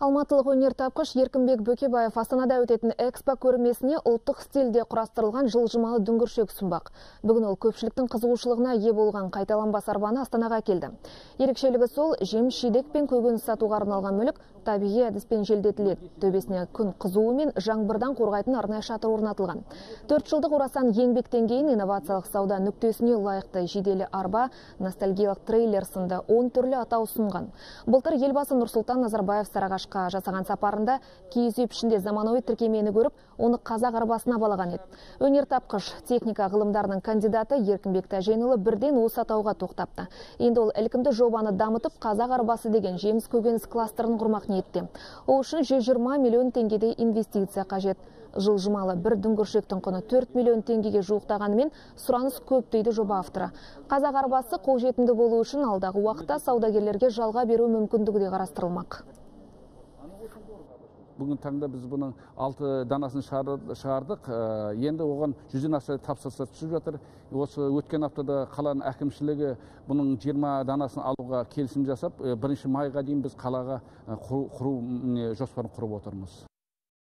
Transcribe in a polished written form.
Алматылық өнертапқыш Еркінбек Бөкебаев Астанада өтетін экспо көрмесіне ұлттық стильде құрастырылған жылжымалы дүңгіршек ұсынбақ. Бүгін ол көпшіліктің қызығушылығына ие болған қайталанбас арбаны Астанаға келді. Ерекшелігі сол, жеміс-жидек пен көкөніс сатуға арналған мүлік табиғи әдіспен желдетіледі. Төбесіне күн қызуы мен жаңбырдан қорғайтын арнайы шатыр орнатылған. 4 жылдық орасан еңбектен кейін инновациялық сауда нүктесіне лайықты жиделі арба, ностальгиялық трейлер сынды 10 түрлі атау ұсынған. Былтыр елбасы Нұрсұлтан Назарбаев Сарыағашқа жасаған сапарында киіз үй пішінде заманауи тіркемені көріп, оны қазақ арбасына балаған еді. Өнертапқыш техника ғылымдарының кандидаты Еркінбек Тәженұлы бірден осы атауға тоқтапты. Енді ол ілкімді жобаны дамытып, қазақ арбасы деген жеміс көкөніс кластерін құрмақ ниетте. Ол үшін 120 миллион теңгедей инвестиция қажет. Жылжымалы бір дүңгіршектің құны 4 миллион теңгеге жуықтағанымен сұраныс көп дейді жоба авторы. Қазақ арбасы қолжетімді болу үшін алдағы уақытта саудагерлерге жалға беру мүмкіндігі де қарастырылмақ. Бүгін таңда біз бұның 6 данасын шығардық. Енді оған 100-ден аса тапсырыстар түсіп жатыр. Осы өткен аптада қаланың әкімшілігі бұның 20 данасын алуға келісім жасап, 1 майға дейін біз қалаға құру жоспарын құрып отырмыз.